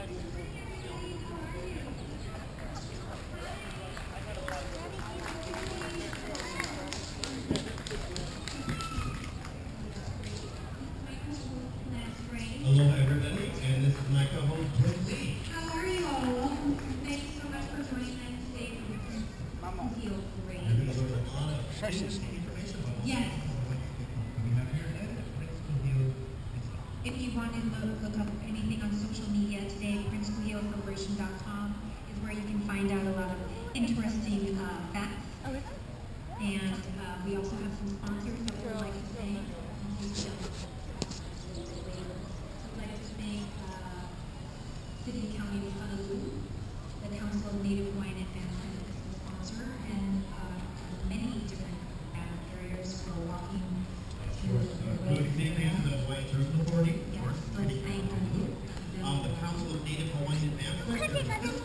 Aloha everybody, and this is my co-host, Lindsay. How are you all? Thanks so much for joining us today for the Prince Kuhio Parade. You're going to learn a lot of precious information about Yes. we have here today, the Prince Kuhio. If you want to look up anything on social media today, PrinceKuhioCelebration.com is where you can find out a lot of interesting facts. Oh, is it? And we also have some sponsors that we would like to thank. I'd like to thank City and County of Honolulu, the Council of Native Hawaiian Advancement as the sponsor, and many different banner carriers for walking through the way. Good evening to the Hawaiian Tourism Authority. Yes, let's thank them. The Council of Native Hawaiian Advancement.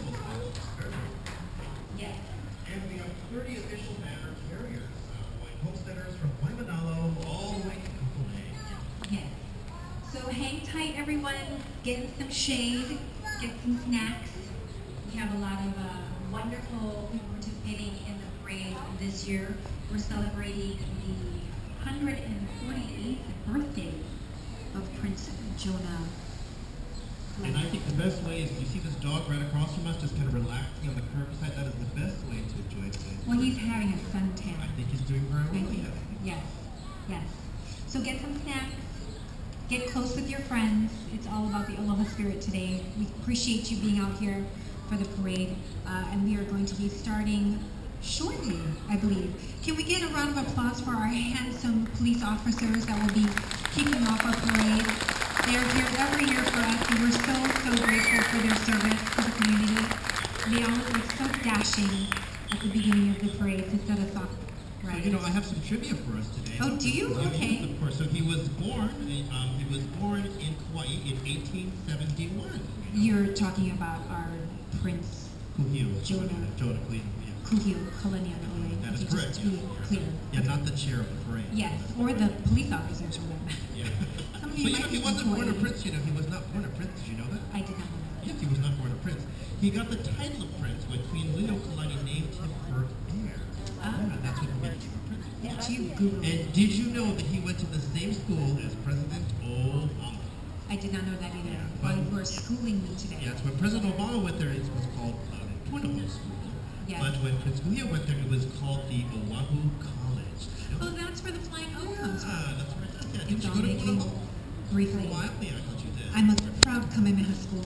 Yes. And we have 30 official banner carriers. Hawaiian homesteaders from Waimanalo all the way to Kapolei. Yes. So hang tight, everyone. Get in some shade. Get some snacks. We have a lot of wonderful people participating in the parade this year. We're celebrating the 148th birthday of Prince Jonah. And I think the best way is, you see this dog right across from us just kind of relaxing on the curbside. That is the best way to enjoy it. Well, he's having a suntan. I think he's doing very I well. think, yes, yes. So get some snacks, get close with your friends. It's all about the aloha spirit today. We appreciate you being out here for the parade, and we are going to be starting shortly, I believe. Can we get a round of applause for our handsome police officers that will be kicking off our parade? They are here every year for us, and we're so grateful for their service to the community. They always look so dashing at the beginning of the parade to set us off. Right. So, you know, I have some trivia for us today. Oh, do you? Okay. Yes, of course. So he was born in Hawaii in 1871. You're talking about our Prince Kuhio. Jonah. Jonah Kuhio. Kuhio Kalanianaʻi. That is Okay, correct. just to be clear. Yeah, not the chair of the parade. Yes, or the police officers or them. Yeah. Some But of you you know, might he be wasn't born a employed. prince. You know, he was not born a prince. Did you know that? I did not know that. Yes, he was not born a prince. He got the title of prince when Queen Liliuokalani named him her heir. Ah. Yeah, that's what made him a prince. Did you Google it? And did you know that he went to the same school as President Obama? I did not know that either. Yeah, Well, but- you were schooling me today. Yes, when President Obama went there, it was called Punahou School. Yes. But when Prince Kuhio went there, it was called the Oahu College. Oh, that's where the Flying O comes from. Ah, that's right. Yeah, did It's you all go to making Punahou? For briefly. a while? Yeah, I thought you did. I'm a proud Kamehameha school